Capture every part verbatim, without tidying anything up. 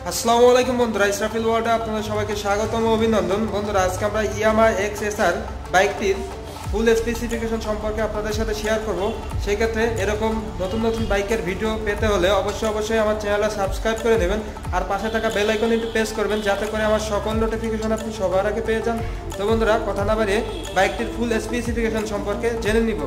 আসসালামু আলাইকুম বন্ধুরা, ইসরাফিল ওয়ার্ল্ডে আপনাদের সবাইকে স্বাগতম ও অভিনন্দন। বন্ধুরা, আজকে আমরা ইয়ামাহা এক্স এস আর বাইকটির ফুল স্পেসিফিকেশন সম্পর্কে আপনাদের সাথে শেয়ার করব। সেই ক্ষেত্রে এরকম নতুন নতুন বাইকের ভিডিও পেতে হলে অবশ্যই অবশ্যই আমার চ্যানেলটা সাবস্ক্রাইব করে নেবেন আর পাশে থাকা বেল আইকন একটু প্রেস করবেন, যাতে করে আমার সকল নোটিফিকেশন আপনি সবার আগে পেয়ে যান। তো বন্ধুরা, কথা না বাড়িয়ে বাইকটির ফুল স্পেসিফিকেশন সম্পর্কে জেনে নিব।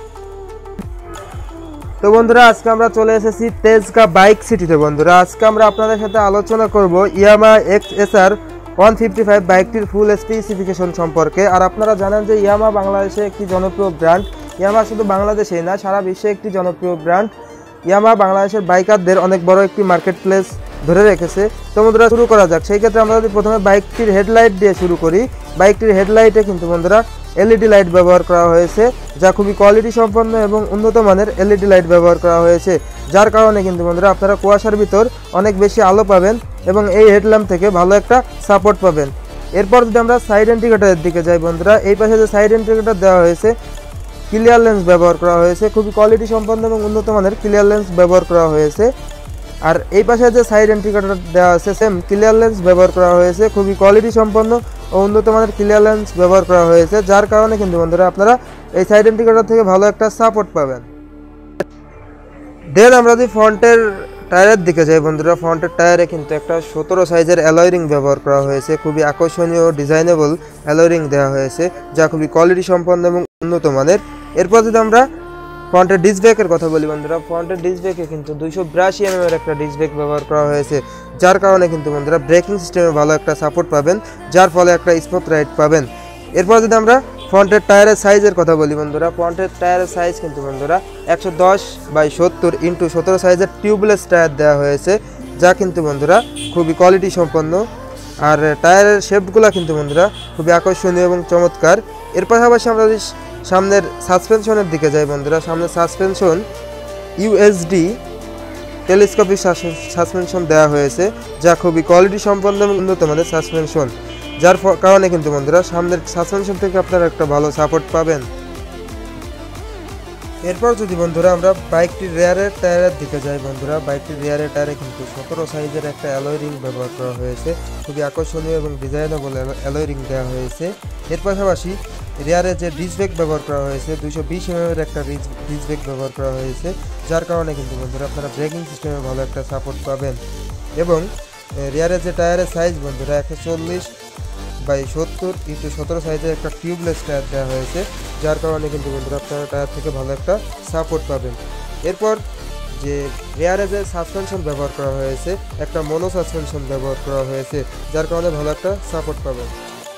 তো বন্ধুরা, আজকে আমরা চলে এসেছি তেজগাঁ বাইক সিটিতে। বন্ধুরা, আজকে আমরা আপনাদের সাথে আলোচনা করব Yamaha X S R one fifty five বাইকটির ফুল স্পেসিফিকেশন সম্পর্কে। আর আপনারা জানেন যে ইয়ামাহা বাংলাদেশে একটি জনপ্রিয় ব্র্যান্ড। ইয়ামাহা শুধু বাংলাদেশেই না, সারা বিশ্বে একটি জনপ্রিয় ব্র্যান্ড। ইয়ামাহা বাংলাদেশের বাইকারদের অনেক বড় একটি মার্কেট প্লেস ধরে রেখেছে। তো বন্ধুরা, শুরু করা যাক। সেই ক্ষেত্রে আমরা যদি প্রথমে বাইকটির হেডলাইট দিয়ে শুরু করি, বাইকটির হেডলাইটে কিন্তু বন্ধুরা এলইডি লাইট ব্যবহার করা হয়েছে, যা খুবই কোয়ালিটি সম্পন্ন এবং উন্নত মানের এলইডি লাইট ব্যবহার করা হয়েছে, যার কারণে কিন্তু বন্ধুরা আপনারা কুয়াশার ভিতর অনেক বেশি আলো পাবেন এবং এই হেডল্যাম্প থেকে ভালো একটা সাপোর্ট পাবেন। এরপর যদি আমরা সাইড ইন্ডিকেটরের দিকে যাই বন্ধুরা, এই পাশে যে সাইড ইন্ডিকেটর দেওয়া হয়েছে, ক্লিয়ার লেন্স ব্যবহার করা হয়েছে, খুবই কোয়ালিটি সম্পন্ন এবং উন্নত মানের ক্লিয়ার লেন্স ব্যবহার করা হয়েছে। আর এই পাশে যে সাইড ইন্ডিকেটর দেওয়া আছে, সেম ক্লিয়ার লেন্স ব্যবহার করা হয়েছে, খুবই কোয়ালিটি সম্পন্ন ও উন্নত মানের ক্লিয়ার লেন্স ব্যবহার করা হয়েছে, যার কারণে কিন্তু বন্ধুরা আপনারা এই সাইড ইন্ডিকেটর থেকে ভালো একটা সাপোর্ট পাবেন। দেন আমরা যদি ফ্রন্টের টায়ারের দিকে যাই বন্ধুরা, ফ্রন্টের টায়ারে কিন্তু একটা সতেরো সাইজের অ্যালয় রিং ব্যবহার করা হয়েছে, খুবই আকর্ষণীয় ডিজাইনেবল অ্যালয় রিং দেওয়া হয়েছে, যা খুবই কোয়ালিটি সম্পন্ন এবং উন্নত মানের। এরপর যদি আমরা ফ্রন্টের ডিস্ক ব্রেকের কথা বলি বন্ধুরা, ফ্রন্টের ডিস্ক ব্রেকে কিন্তু দুইশো বিরাশি এম এম এর একটা ডিস্ক ব্রেক ব্যবহার করা হয়েছে, যার কারণে কিন্তু বন্ধুরা ব্রেকিং সিস্টেমে ভালো একটা সাপোর্ট পাবেন, যার ফলে একটা স্মুথ রাইড পাবেন। এরপর যদি আমরা ফ্রন্টের টায়ারের সাইজের কথা বলি বন্ধুরা, ফ্রন্টের টায়ারের সাইজ কিন্তু বন্ধুরা একশো দশ বাই সত্তর ইন্টু সতেরো সাইজের টিউবলেস টায়ার দেওয়া হয়েছে, যা কিন্তু বন্ধুরা খুবই কোয়ালিটি সম্পন্ন। আর টায়ারের শেপগুলো কিন্তু বন্ধুরা খুবই আকর্ষণীয় এবং চমৎকার। এর পাশাপাশি আমরা যদি সামনের সাসপেনশনের দিকে যাই বন্ধুরা, সামনের সাসপেনশন ইউএসডি টেলিস্কোপিক সাসপেনশন দেওয়া হয়েছে, যা খুবই কোয়ালিটি সম্পন্ন এবং উন্নত মানের সাসপেনশন, যার কারণে কিন্তু বন্ধুরা সামনের সাসপেনশন থেকে আপনারা একটা ভালো সাপোর্ট পাবেন। এরপর যদি বন্ধুরা আমরা বাইকটির রেয়ারের টায়ারের দিকে যাই বন্ধুরা, বাইকটির রেয়ারের টায়ারে কিন্তু সতেরো সাইজের একটা অ্যালয় রিং ব্যবহার করা হয়েছে, খুবই আকর্ষণীয় এবং ডিজাইনেবল অ্যালয় রিং দেওয়া হয়েছে। এর পাশাপাশি রেয়ারে যে ডিস্ক ব্রেক ব্যবহার করা হয়েছে, দুইশো বিশ এম এম এর একটা ডিস্ক ব্রেক ব্যবহার করা হয়েছে, যার কারণে কিন্তু বন্ধুরা আপনারা ব্রেকিং সিস্টেমে ভালো একটা সাপোর্ট পাবেন। এবং রেয়ারের যে টায়ারের সাইজ বন্ধুরা একশো চল্লিশ বাই সত্তর ইন্টু সতেরো সাইজের একটা টিউবলেস টায়ার দেওয়া হয়েছে, যার কারণে কিন্তু বন্ধুরা আপনারা টায়ার থেকে ভালো একটা সাপোর্ট পাবেন। এরপর যে রেয়ারে যে সাসপেনশন ব্যবহার করা হয়েছে, একটা মনো সাসপেনশন ব্যবহার করা হয়েছে, যার কারণে ভালো একটা সাপোর্ট পাবেন।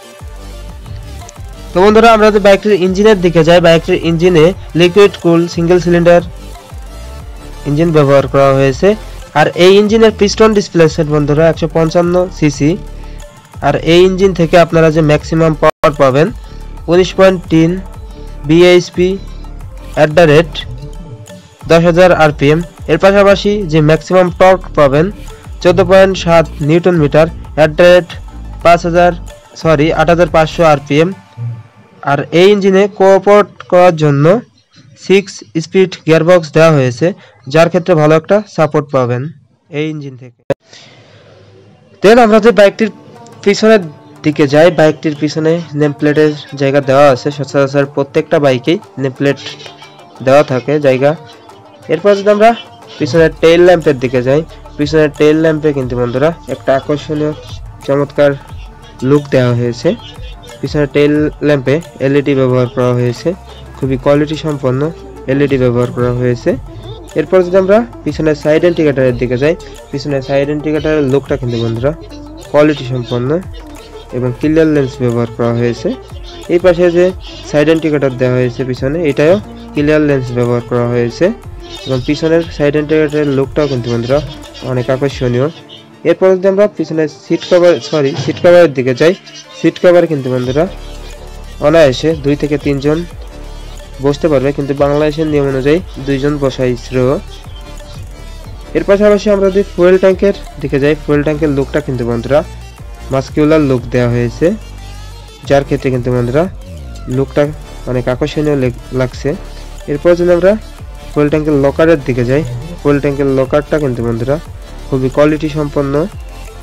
তো বন্ধুরা, আমরা যদি বাইকটির ইঞ্জিনের দিকে যাই, বাইকটির ইঞ্জিনে liquid cool single cylinder engine ব্যবহার করা হয়েছে। আর এই ইঞ্জিনের পিস্টন ডিসপ্লেসমেন্ট বন্ধুরা একশো পঞ্চান্ন সিসি। আর এই ইঞ্জিন থেকে আপনারা যে ম্যাক্সিমাম পাওয়ার পাবেন উনিশ পয়েন্ট তিন বিএইচপি অ্যাট দ্য রেট দশ হাজার আরপিএম। এর পাশাপাশি যে ম্যাক্সিমাম টর্ক পাবেন চোদ্দো পয়েন্ট সাত newton metre at the rate পাঁচ হাজার সরি আট হাজার পাঁচশো আরপিএম। আর এই ইঞ্জিনে কোঅপারেট করার জন্য সিক্স স্পিড গিয়ারবক্স দেওয়া হয়েছে, যার ক্ষেত্রে ভালো একটা সাপোর্ট পাবেন এই ইঞ্জিন থেকে। দেন আমরা যে বাইকটির পিছনের দিকে যাই, বাইকটির পিছনে নেম প্লেটের জায়গা দেওয়া আছে, সচরাচর প্রত্যেকটা বাইকেই নেম প্লেট দেওয়া থাকে জায়গা। এরপর যদি আমরা পিছনের টেইল ল্যাম্পের দিকে যাই, পিছনের টেইল ল্যাম্পে কিন্তু বন্ধুরা একটা আকর্ষণীয় চমৎকার লুক দেওয়া হয়েছে। পিছনের টেইল ল্যাম্পে এলইডি ব্যবহার করা হয়েছে, খুবই কোয়ালিটি সম্পন্ন এলইডি ব্যবহার করা হয়েছে। এরপর যদি আমরা পিছনের সাইড ইন্ডিকেটরের দিকে যাই, পিছনের সাইড ইন্ডিকেটরের লুকটা কিন্তু বন্ধুরা কোয়ালিটি সম্পন্ন এবং ক্লিয়ার লেন্স ব্যবহার করা হয়েছে। এই পাশে যে সাইড ইন্ডিকেটর দেওয়া হয়েছে পিছনে, এটাও ক্লিয়ার লেন্স ব্যবহার করা হয়েছে এবং পিছনের সাইড ইন্ডিকেটরের লুকটাও কিন্তু বন্ধুরা অনেক আকর্ষণীয়। এরপর যদি আমরা পিছনের সিট কভার সরি সিট কভারের দিকে যাই, সিট কভার কিন্তু বন্ধুরা অনায়াসে দুই থেকে তিনজন বসতে পারবে, কিন্তু বাংলাদেশের নিয়ম অনুযায়ী দুইজন বসাই শ্রেয়। এর পাশাপাশি আমরা যদি ফুয়েল ট্যাঙ্কের দিকে যাই, ফুয়েল ট্যাঙ্কের লুকটা কিন্তু বন্ধুরা মাস্কুলার লুক দেওয়া হয়েছে, যার ক্ষেত্রে কিন্তু বন্ধুরা লুকটা অনেক আকর্ষণীয় লাগছে। এরপর যদি আমরা ফুয়েল ট্যাঙ্কের লকারের দিকে যাই, ফুয়েল ট্যাঙ্কের লকারটা কিন্তু বন্ধুরা খুবই কোয়ালিটি সম্পন্ন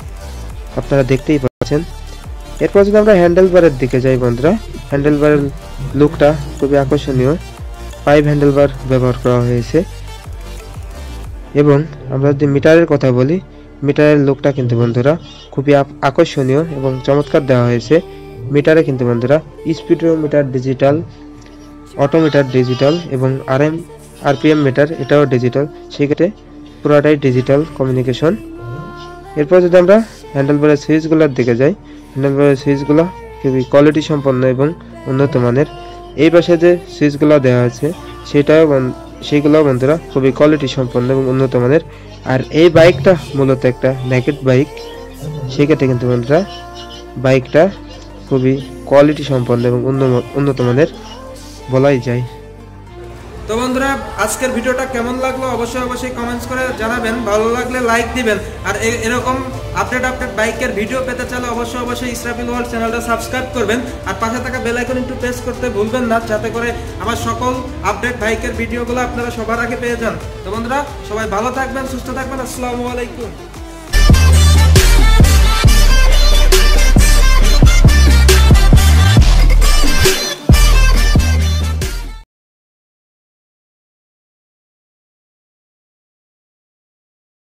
আপনারা দেখতেই পাচ্ছেন। এরপর যদি আমরা হ্যান্ডেল বারের দিকে যাই বন্ধুরা, হ্যান্ডেল বারের লুকটা খুবই আকর্ষণীয়। ফাইভ হ্যান্ডেল বার ব্যবহার করা হয়েছে। এবং আমরা যদি মিটারের কথা বলি, মিটারের লুকটা কিন্তু বন্ধুরা খুবই আকর্ষণীয় এবং চমৎকার দেওয়া হয়েছে। মিটারে কিন্তু বন্ধুরা স্পিডোমিটার ডিজিটাল, অটোমিটার ডিজিটাল এবং আরএম আরপিএম মিটার এটাও ডিজিটাল, সেক্ষেত্রে পুরোটাই ডিজিটাল কমিউনিকেশন। এরপর যদি আমরা হ্যান্ডেল বারের সুইচগুলোর দিকে যাই, হ্যান্ডেল বারের সুইচগুলো খুবই কোয়ালিটি সম্পন্ন এবং উন্নত মানের। এই পাশে যে সুইচগুলো দেওয়া আছে সেটাও সেইগুলো বন্ধুরা খুবই কোয়ালিটি সম্পন্ন এবং উন্নত মানের। আর এই বাইকটা মূলত একটা নেকেড বাইক, সেক্ষেত্রে কিন্তু বন্ধুরা বাইকটা খুবই কোয়ালিটি সম্পন্ন এবং উন্নত মানের বলাই যায়। তো বন্ধুরা আজকের ভিডিওটা কেমন লাগলো অবশ্যই অবশ্যই কমেন্টস করে জানাবেন, ভালো লাগলে লাইক দিবেন। আর এরকম আপডেট আপডেট বাইকের ভিডিও পেতে চাইলে অবশ্যই অবশ্যই ইসরাফিল ওয়ার্ল্ড চ্যানেলটা সাবস্ক্রাইব করবেন আর পাশে থাকা বেল আইকন একটু প্রেস করতে ভুলবেন না, যাতে করে আমার সকল আপডেট বাইকের ভিডিওগুলো আপনারা সবার আগে পেয়ে যান। তো বন্ধুরা সবাই ভালো থাকবেন, সুস্থ থাকবেন, আসসালামু আলাইকুম।